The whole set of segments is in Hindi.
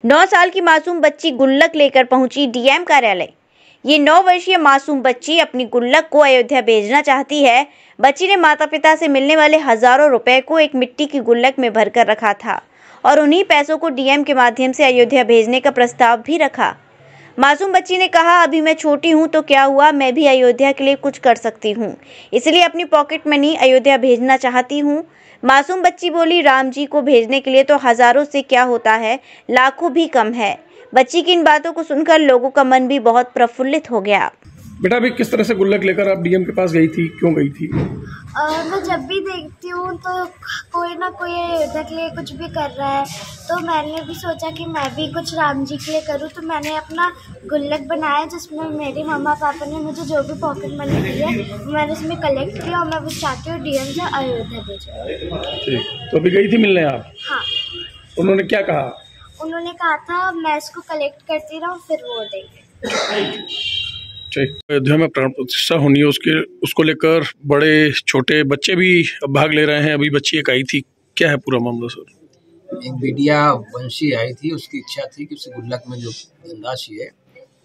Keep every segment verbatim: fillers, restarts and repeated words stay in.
नौ साल की मासूम बच्ची गुल्लक लेकर पहुंची डीएम कार्यालय। ये नौ वर्षीय मासूम बच्ची अपनी गुल्लक को अयोध्या भेजना चाहती है। बच्ची ने माता पिता से मिलने वाले हजारों रुपए को एक मिट्टी की गुल्लक में भरकर रखा था और उन्हीं पैसों को डीएम के माध्यम से अयोध्या भेजने का प्रस्ताव भी रखा। मासूम बच्ची ने कहा, अभी मैं छोटी हूं तो क्या हुआ, मैं भी अयोध्या के लिए कुछ कर सकती हूं, इसलिए अपनी पॉकेट मनी अयोध्या भेजना चाहती हूं। मासूम बच्ची बोली, राम जी को भेजने के लिए तो हजारों से क्या होता है, लाखों भी कम है। बच्ची की इन बातों को सुनकर लोगों का मन भी बहुत प्रफुल्लित हो गया। बेटा, अभी किस तरह से गुल्लक लेकर आप डीएम के पास गई थी, क्यों गई थी? आ, मैं जब भी देखती हूँ तो कोई ना कोई अयोध्या के लिए कुछ भी कर रहा है, तो मैंने भी सोचा कि मैं भी कुछ राम जी के लिए करूँ। तो मैंने अपना गुल्लक बनाया जिसमें मेरे मम्मा पापा ने मुझे जो भी पॉकेट मनी दी है मैंने उसमें कलेक्ट किया और मैं वो चाहती हूँ डीएम से अयोध्या भेजा। ठीक, तो अभी गई थी मिलने आप? हाँ। उन्होंने क्या कहा? उन्होंने कहा था मैं इसको कलेक्ट करती रहूँ, फिर वो देंगे। अयोध्या में प्राण प्रतिष्ठा होनी है, उसके उसको लेकर बड़े छोटे बच्चे भी भाग ले रहे हैं। अभी बच्ची एक आई थी, क्या है पूरा मामला सर? एक बिटिया वंशी आई थी, उसकी इच्छा थी कि उसे गुल्लक में जो धनराशि है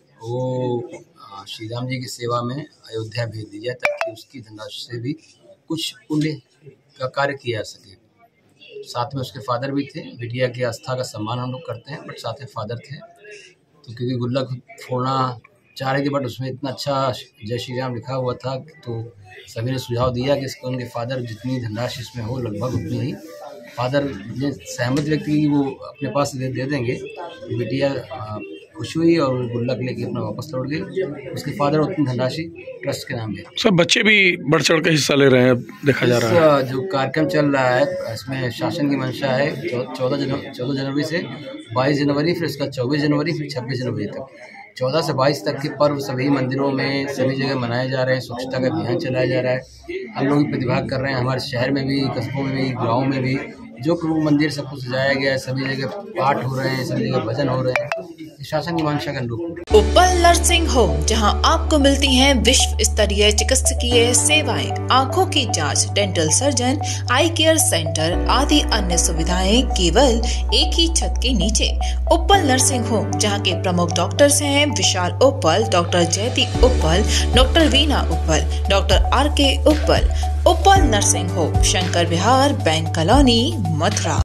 वो श्री राम जी की सेवा में अयोध्या भेज दी जाए, ताकि उसकी धनराशि से भी कुछ पुण्य का कार्य किया जा सके। साथ में उसके फादर भी थे। बिटिया की आस्था का सम्मान हम लोग करते हैं, बट साथ में फादर थे। तो क्योंकि गुल्लक फोड़ना चाह रहे थे, बट उसमें इतना अच्छा जय श्री राम लिखा हुआ था, तो सभी ने सुझाव दिया कि इसको उनके फादर जितनी धनराशि इसमें हो लगभग उतनी ही फादर ने सहमत व्यक्ति की वो अपने पास दे, दे देंगे। बिटिया खुश हुई और वो गुल्लक लेके अपना वापस लौट गई। उसके फादर उतनी धनराशि ट्रस्ट के नाम दे। सब बच्चे भी बढ़ चढ़ के हिस्सा ले रहे हैं, देखा जा रहा है। जो कार्यक्रम चल रहा है इसमें शासन की मंशा है चौदह जनवरी चौदह जनवरी से बाईस जनवरी, फिर इसका चौबीस जनवरी, फिर छब्बीस जनवरी तक, चौदह से बाईस तक के पर्व सभी मंदिरों में सभी जगह मनाए जा रहे हैं। स्वच्छता का अभियान चलाया जा रहा है। हम लोग प्रतिभाग कर रहे हैं, हमारे शहर में भी, कस्बों में भी, गाँव में भी, जो प्रमुख मंदिर सब कुछ सजाया गया है। सभी जगह पाठ हो रहे हैं, सभी जगह भजन हो रहे हैं। शासन की मंशा के अनुरूप उपल नर्सिंग होम, जहां आपको मिलती हैं विश्व स्तरीय चिकित्सकीय सेवाएं, आंखों की जांच, dental surgeon, eye care centre आदि अन्य सुविधाएं केवल एक ही छत के नीचे। उपल नर्सिंग होम, जहां के प्रमुख डॉक्टर्स हैं विशाल उपल, डॉक्टर जयती उपल, डॉक्टर वीना उपल, doctor R K Uppal. Uppal nursing home, Shankar Vihar, bank colony, Mathura.